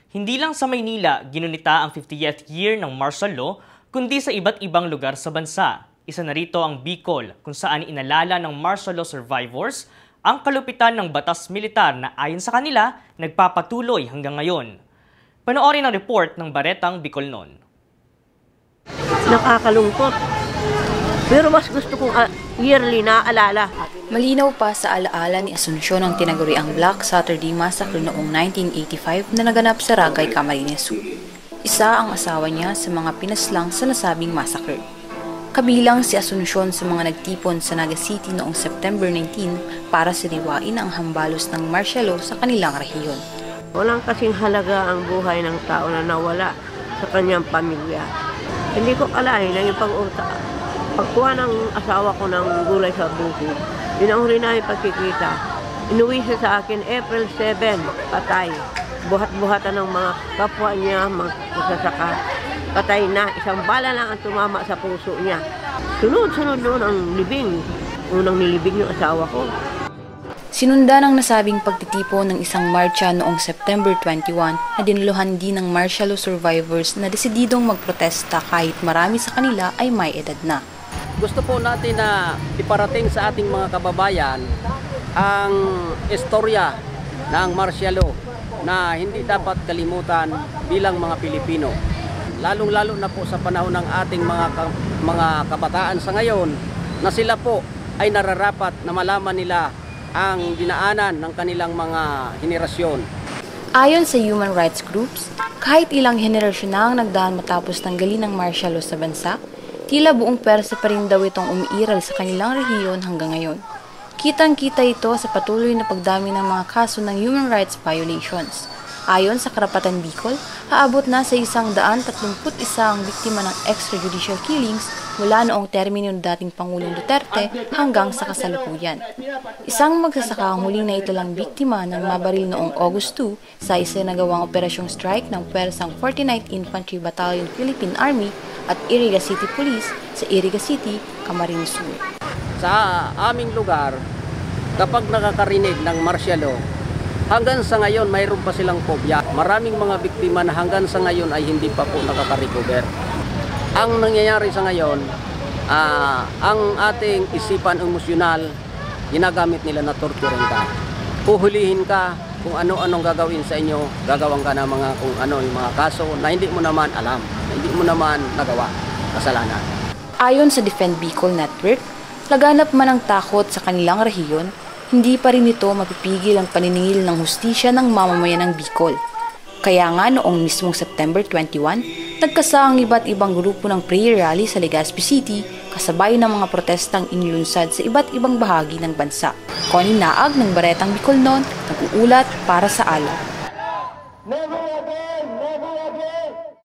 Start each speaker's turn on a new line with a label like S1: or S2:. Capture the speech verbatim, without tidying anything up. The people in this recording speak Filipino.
S1: Hindi lang sa Maynila ginunita ang fiftieth year ng martial law, kundi sa iba't ibang lugar sa bansa. Isa na rito ang Bicol, kung saan inalala ng martial law survivors ang kalupitan ng batas militar na ayon sa kanila nagpapatuloy hanggang ngayon. Panoorin ang report ng Baretang Bicolnon.
S2: Nakakalungkot. Pero mas gusto kong uh, yearly na alala.
S3: Malinaw pa sa alaala ni Asuncion ang tinaguriang Black Saturday Massacre noong nineteen eighty-five na naganap sa Ragay, Camarines Sur. Isa ang asawa niya sa mga pinaslang sa nasabing massacre. Kabilang si Asuncion sa mga nagtipon sa Naga City noong September nineteenth para siriwain ang hambalos ng martial law sa kanilang rehiyon.
S2: Walang kasing halaga ang buhay ng tao na nawala sa kanyang pamilya. Hindi ko kalahin na yung pag-uta. Pagkuha ng asawa ko ng gulay sa buko, yun ang huli namin pagkikita. Inuwi siya sa akin April seventh, patay. Buhat-buhatan ng mga kapwa niya, magsasaka. Patay na, isang bala lang ang tumama sa puso niya. Sunod-sunod noon ang libing. Unang nilibing yung asawa ko.
S3: Sinundan ang nasabing pagtitipon ng isang marcha noong September twenty-first na dinuluhan din ng martial law survivors na desididong magprotesta kahit marami sa kanila ay may edad na.
S4: Gusto po natin na iparating sa ating mga kababayan ang istorya ng martial law na hindi dapat kalimutan bilang mga Pilipino. Lalong-lalo na po sa panahon ng ating mga mga kabataan sa ngayon na sila po ay nararapat na malaman nila ang dinaanan ng kanilang mga henerasyon.
S3: Ayon sa human rights groups, kahit ilang henerasyon na ang nagdaan matapos tanggalin ng martial law sa bansa, tila buong persa pa rin daw itong umiiral sa kanilang rehiyon hanggang ngayon. Kitang-kita ito sa patuloy na pagdami ng mga kaso ng human rights violations. Ayon sa Karapatan Bicol, aabot na sa isang daan tatlumput isa ang biktima ng extrajudicial killings mula noong termino ng dating Pangulong Duterte hanggang sa kasalukuyan. Isang magsasaka ang huling na ito lang biktima ng mabaril noong August two sa isa nagawang operasyong strike ng Pwersang forty-ninth Infantry Battalion Philippine Army at Iriga City Police sa Iriga City, Camarines Sur.
S4: Sa aming lugar, kapag nakakarinig ng martial law, hanggang sa ngayon mayroon pa silang phobia. Maraming mga biktima na hanggang sa ngayon ay hindi pa po nakaka-recover. Ang nangyayari sa ngayon, uh, ang ating isipan emosyonal, ginagamit nila na torturin ka. Puhulihin ka kung ano-anong gagawin sa inyo, gagawin ka na mga kung ano yung mga kaso na hindi mo naman alam, na hindi mo naman nagawa, kasalanan.
S3: Ayon sa Defend Bicol Network, laganap man ang takot sa kanilang rehiyon, hindi pa rin ito mapipigil ang paniningil ng hustisya ng mamamayan ng Bicol. Kaya nga noong mismong September twenty-first, nagkasa ang iba't ibang grupo ng prayer rally sa Legazpi City kasabay ng mga protestang inilunsad sa iba't ibang bahagi ng bansa. Connie Naag ng Baretang Bicolnon, nag-uulat para sa Alab.